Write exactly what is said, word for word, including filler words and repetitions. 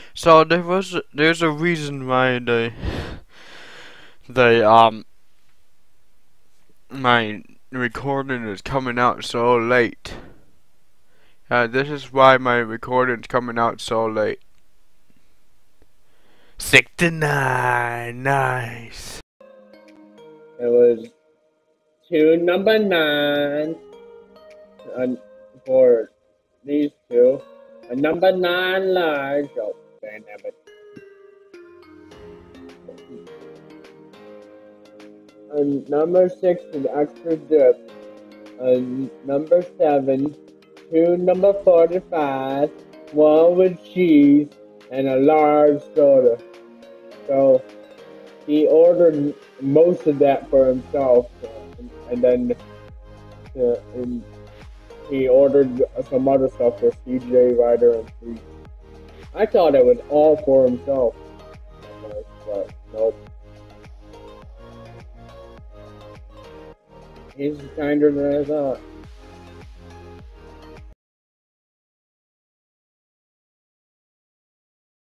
So there was there's a reason why they they um my recording is coming out so late. Uh, this is why my recording's coming out so late. sixty-nine, nice. It was two number nine uh, for these two. A number nine large. Oh, damn it. And number six with extra dip. And number seven, two number forty-five, one with cheese, and a large soda. So he ordered most of that for himself, and, and then uh, and he ordered some other stuff for C J, Ryder, and Free. I thought it was all for himself, but nope. He's kinder than I thought.